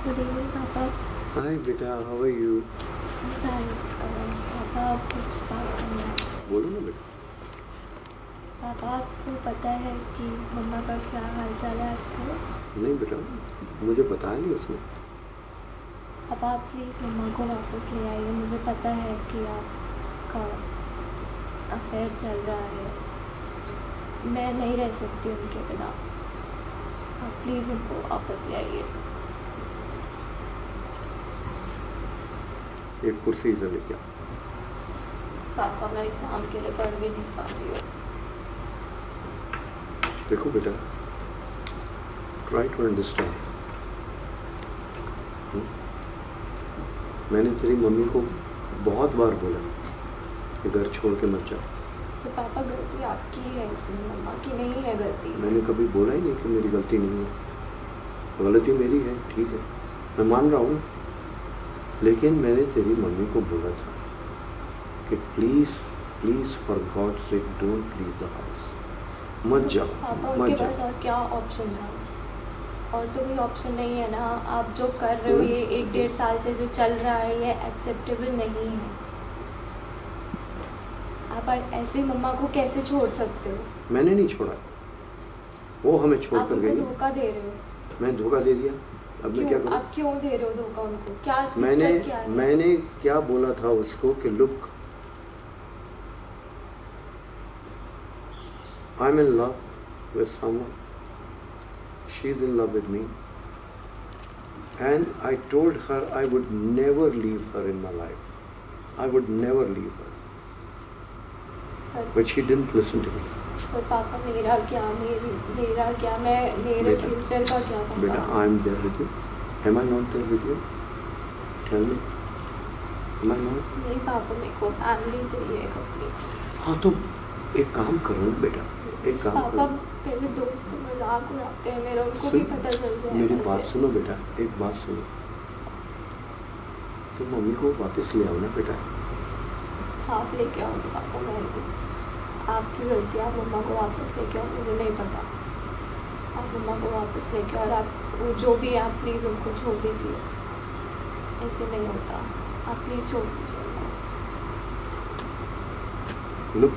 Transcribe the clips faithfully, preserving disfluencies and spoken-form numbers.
Good evening, Papa. Hi बेटा, how are you? पापा कुछ बात करना है। बोलो ना बेटा। पापा आपको पता है कि मम्मा का क्या हाल चाल है आजकल? नहीं बेटा, मुझे बताया नहीं उसने। पापा आप प्लीज़ मम्मा को वापस ले आइए। मुझे पता है कि आपका अफेयर चल रहा है, मैं नहीं रह सकती उनके बिना। आप प्लीज़ उनको वापस ले आइए। एक कुर्सी इधर लेके आओ। पापा मैं एग्जाम के लिए पढ़ भी नहीं पा रही हूँ। देखो बेटा, ट्राई टू अंडरस्टैंड। मैंने तेरी मम्मी को बहुत बार बोला कि घर छोड़ के मत जाओ। तो पापा गलती आपकी है इसमें, मम्मा की नहीं है गलती। मैंने कभी बोला ही नहीं कि मेरी गलती नहीं है। गलती मेरी है, ठीक है, मैं मान रहा हूँ। लेकिन मैंने तेरी मम्मी को बोला था कि please please for God sake don't leave the house, मत जाओ, पापा मत उनके जाओ। पास और क्या ऑप्शन था? और तो कोई ऑप्शन नहीं है ना। आप जो कर रहे हो ये एक डेढ़ साल से जो चल रहा है ये एक्सेप्टेबल नहीं है। आप ऐसे मम्मा को कैसे छोड़ सकते हो? मैंने नहीं छोड़ा, वो हमें छोड़ कर गई। आप उनको धोखा दे रहे हो। मैं धोखा दे दिया, अब मैं क्या करूं? आप क्यों दे रहे हो धोखा उनको? क्या मैंने क्या है? मैंने क्या बोला था उसको कि look, I am in love with someone, she is in love with me, and I told her I would never leave her in my life, I would never leave her, but she didn't listen to me. और पापा मेरा क्या, मेरी मेरा क्या, मैं मेरे future का क्या पापा? बेटा, I am there with you, am I not there with you? Tell me, am I not? नहीं पापा, मेरे को फैमिली चाहिए अपनी। हाँ तो एक काम करो बेटा, एक काम पापा करो। पहले दोस्त तो मजाक उड़ाते हैं मेरा, उनको सुन, भी पता चल जाए। मेरी बात सुनो बेटा, एक बात सुनो, तुम मम्मी को वापस ले आओ ना बेटा। आप लेके आओ पापा, मैं आपकी गलती, आप मम्मा को वापस लेके आओ। मुझे नहीं पता, आप मम्मा को वापस लेके आओ। और आप वो जो भी है आप प्लीज़ उनको छोड़ दीजिए, ऐसे नहीं होता। आप प्लीज़ छोड़ दीजिए। Look,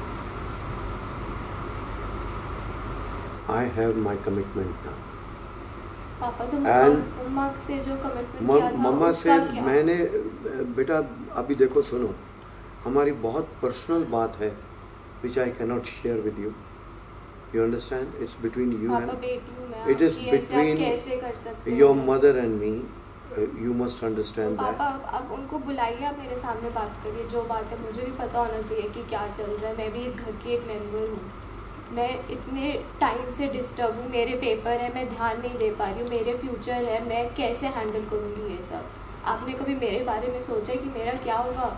I have my commitment now. पापा तो मम्मा मम्मा से जो कमिटमेंट किया था मम्मा से क्या? मैंने बेटा अभी देखो सुनो, हमारी बहुत पर्सनल बात है which I cannot share with you. You understand? It's between you पापा and बेटी हूँ मैं, it is between कैसे कर सकते your हैं? mother and me. Uh, you must understand तो that. पापा अब उनको बुलाइए, आप मेरे सामने बात करिए। जो बात है मुझे भी पता होना चाहिए कि क्या चल रहा है। मैं भी इस घर की एक मेंबर हूँ, मैं इतने टाइम से डिस्टर्ब हूँ। मेरे पेपर है, मैं ध्यान नहीं दे पा रही हूँ। मेरे फ्यूचर है, मैं कैसे हैंडल करूँगी ये सब? आपने कभी मेरे बारे में सोचा कि मेरा क्या होगा?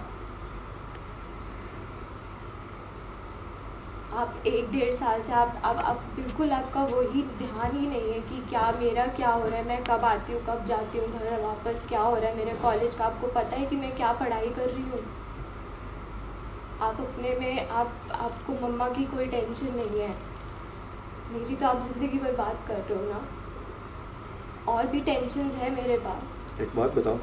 आप एक डेढ़ साल से आप अब अब बिल्कुल आपका वही ध्यान ही नहीं है कि क्या मेरा क्या हो रहा है, मैं कब आती हूँ कब जाती हूँ घर वापस, क्या हो रहा है मेरे कॉलेज का। आपको पता है कि मैं क्या पढ़ाई कर रही हूँ? आप अपने में आप आपको मम्मा की कोई टेंशन नहीं है। मेरी तो आप ज़िंदगी बर्बाद कर रहे हो ना। और भी टेंशन है मेरे पास। एक बात बताओ,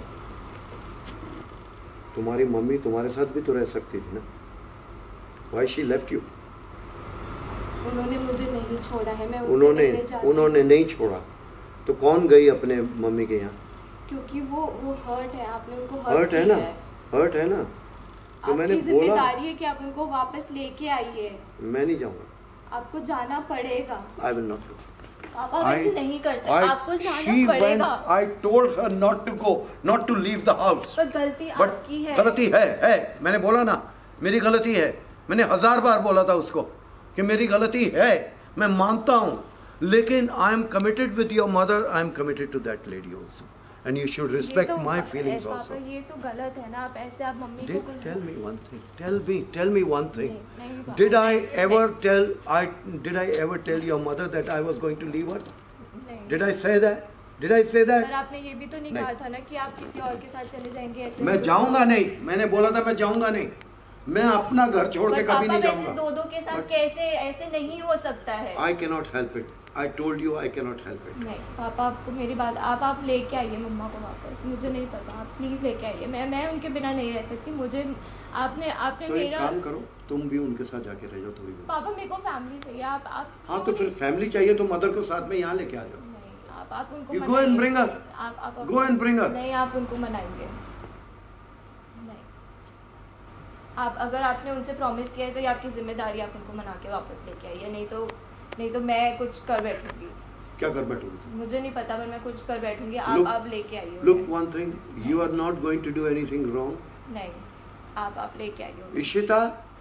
तुम्हारी मम्मी तुम्हारे साथ भी तो रह सकती थी ना? Why she left you? उन्होंने मुझे नहीं छोड़ा है, मैं उन्होंने उन्होंने नहीं छोड़ा तो कौन गई अपने मम्मी के यहाँ? क्योंकि वो वो हर्ट है, आपने उनको हर्ट हर्ट है ना, हर्ट है ना। तो मैंने बोला जिम्मेदारी है कि आप उनको वापस लेके आइए। मैं नहीं जाऊँगा। आपको जाना पड़ेगा। I will not go. पापा वैसे नहीं कर सकते, आपको जाना पड़ेगा। I told her not to go, not to leave the house. पर गलती But आपकी है। गलती है, है, मैंने बोला ना, मेरी गलती है। मैंने हजार बार बोला था उसको कि मेरी गलती है, मैं मानता हूँ, लेकिन I am committed with your mother, I am committed to that lady also, and you should respect तो my feelings पापा, also. ये तो गलत है ना। आप ऐसे आप मम्मी Did, को tell me one thing. Tell me, tell me one thing. नहीं, नहीं पापा, Did I नहीं, ever नहीं, tell I did I ever tell your mother that I was going to leave her? नहीं। Did I say that? Did I say that? पर आपने ये भी तो नहीं कहा था ना कि आप किसी और के साथ चले जाएंगे ऐसे? मैं जाऊंगा नहीं, मैंने बोला था मैं जाऊंगा नहीं। मैं अपना घर छोड़ के कभी नहीं जाऊंगा। दो दो के साथ कैसे, ऐसे नहीं हो सकता है। I cannot help it. I told you I cannot help it. नहीं पापा, आपको मेरी बात, आप आप लेके आइए मम्मा को वापस, मुझे नहीं पता, आप प्लीज लेके आइए। मैं मैं उनके बिना नहीं रह सकती। मुझे आपने आपने तो मेरा एक काम करो, तुम भी उनके साथ जाके रह जाओ थोड़ी देर। पापा मेरे को फैमिली चाहिए। आप आप हाँ तो फिर फैमिली चाहिए तो मदर को साथ में यहाँ लेके आ जाओ। नहीं, आप आप उनको You go and bring her. आप आप Go and bring her. नहीं, आप उनको मनाएंगे नहीं। आप अगर आपने उनसे प्रॉमिस किया है तो ये आपकी जिम्मेदारी, आप उनको मना के वापस लेके आइए, नहीं तो नहीं तो मैं कुछ कर बैठूंगी। क्या कर बैठूंगी? मुझे नहीं पता, पर मैं कुछ कर बैठूंगी। आप look, आप लेके आइए। Look one thing, you are not going to do anything wrong. नहीं, आप आप लेके आइए। इशिता,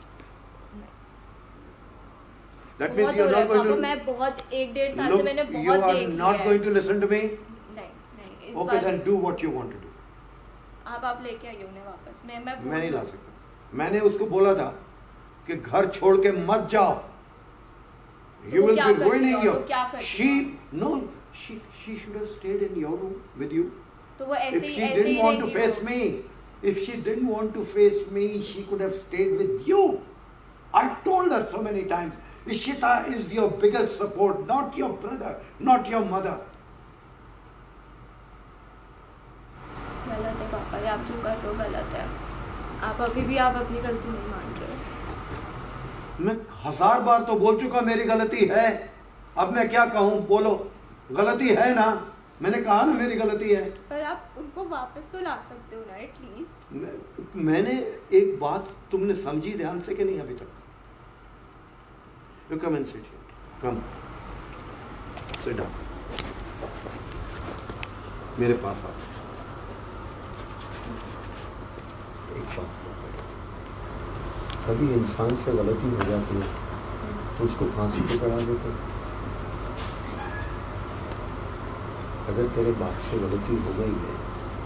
that means बहुत you are हो रहा not है going पापा, to. मैं बहुत एक डेढ़ साल से Look, मैंने you बहुत are देख लिया not है। going to listen to me. नहीं नहीं, इस Okay, bar then do what you want to do. आप आप लेके आइए उन्हें वापस। मैं मैं मैं नहीं ला सकता। मैंने उसको बोला था कि घर छोड़ के मत जाओ। तो You वो will क्या be करती ruining है और your. वो क्या करती She है? no, she she should have stayed in your room with you. तो वो ऐसे If ही she ऐसे didn't ही want to रहेगी face वो। me, if she didn't want to face me, she could have stayed with you. I told her so many times, Ishita is your biggest support, not your brother, not your mother. गलत है पापा, ये आप जो कर रहे हो गलत है। आप अभी भी आप अपनी गलती नहीं मान रहे हो। मैं हजार बार तो बोल चुका मेरी गलती है। अब मैं क्या कहूँ, बोलो। गलती है ना, मैंने कहा ना मेरी गलती है। पर आप उनको वापस तो ला सकते हो ना एटलीस्ट। मैं, मैंने एक बात तुमने समझी ध्यान से कि नहीं अभी तक? You come and sit here. Come. Sit down. मेरे पास आओ। एक बात कभी इंसान से गलती हो जाती है तो उसको फांसी पे चढ़ा देते हैं। अगर तेरे बाप से गलती हो गई है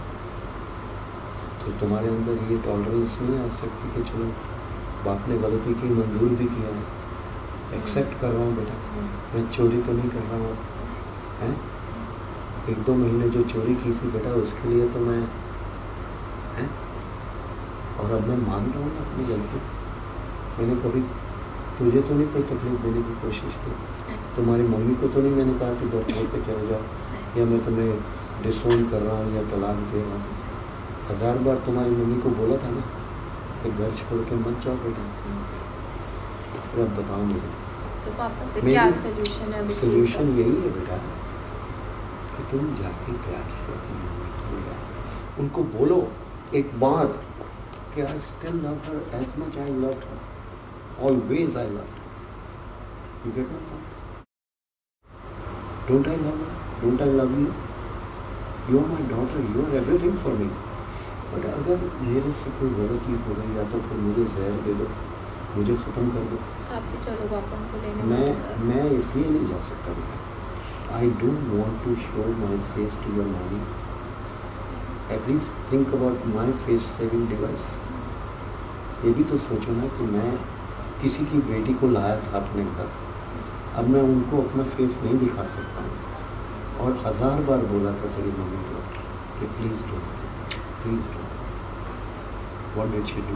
तो तुम्हारे अंदर ये टॉलरेंस नहीं आ सकती कि चलो बाप ने गलती की, मंजूर भी किया है, एक्सेप्ट कर रहा हूँ बेटा, मैं चोरी तो नहीं कर रहा हूँ, हैं? एक दो महीने जो चोरी की थी बेटा उसके लिए तो मैं, हैं? और अब मैं मान रहा हूँ अपनी गलती। मैंने कभी तुझे तो नहीं कोई तकलीफ देने की कोशिश की, तुम्हारी मम्मी को तो नहीं मैंने कहा कि घर छोड़ के चले जाओ, या मैं तुम्हें डिसोन कर रहा हूँ या तलाक दे रहा हूँ। हजार बार तुम्हारी मम्मी को बोला था ना कि घर छोड़ के मत जाओ बेटा। फिर अब बताओ मुझे तो पापा फिर क्या सलूशन है? सलूशन यही है बेटा कि तुम जाके प्यार से अपनी मम्मी को बोलो, उनको बोलो एक बात कि I still love her as much I loved her. Always I loved her. You get my point? Don't I love her? Don't I love you? You are my daughter. You are everything for me. But अगर मेरे से कोई गलती हो गई या तो फिर मुझे जहर दे दो, मुझे खत्म कर दो। आप भी चलो पापा को लेने। मैं मैं इसलिए नहीं जा सकता बेटा। I don't want to show my face to your mommy. At least think about my face saving device. ये भी तो सोचो ना कि मैं किसी की बेटी को लाया था अपने घर, अब मैं उनको अपना फेस नहीं दिखा सकता हूँ। और हजार बार बोला था तेरी मम्मी को कि please do, please do. What did she do?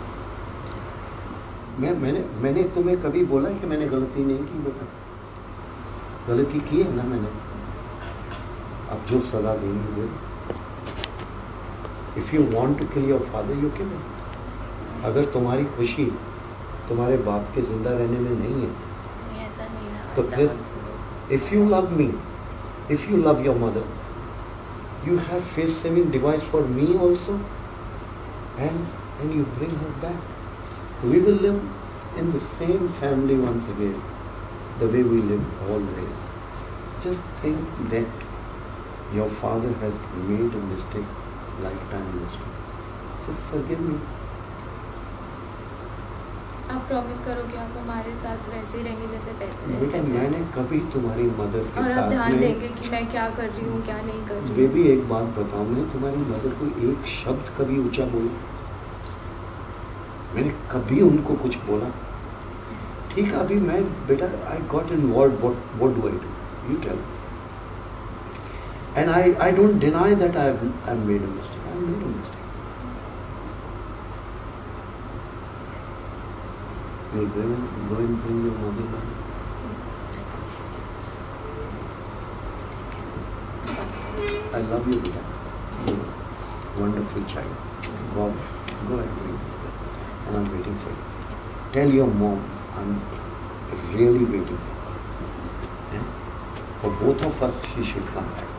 मैं मैंने मैंने तुम्हें कभी बोला कि मैंने गलती नहीं की बेटा? गलती की है ना मैंने। अब जो सजा देनी दे। If you want to kill your father you kill him. अगर तुम्हारी खुशी तुम्हारे बाप के जिंदा रहने में नहीं है, ऐसा नहीं है, तो फिर if you love me, if you love your mother, you have face saving device for me also, and and you bring her back. We will live in the same family once again, the way we live always. Just think that your father has made a mistake, lifetime mistake. So forgive me. आप promise करो कि आप हमारे साथ वैसे ही रहेंगे जैसे पहले बेटा मैंने कभी तुम्हारी मदर के और साथ आप ध्यान में देंगे कि मैं क्या कर रही हूँ क्या नहीं कर रही हूँ. बेबी एक बात बताओ, मैं तुम्हारी मदर को एक शब्द कभी ऊंचा बोला? मैंने कभी उनको कुछ बोला? ठीक है अभी मैं बेटा I got involve, what what do I do, you tell. And I I don't deny that I I made a mistake, I made a mistake. You'll go and, go and bring your mother now. I love you, Rita. You're a wonderful child. Bob, go and bring her. And I'm waiting for you. Tell your mom I'm really waiting for her. Yeah? For both of us, she should come back.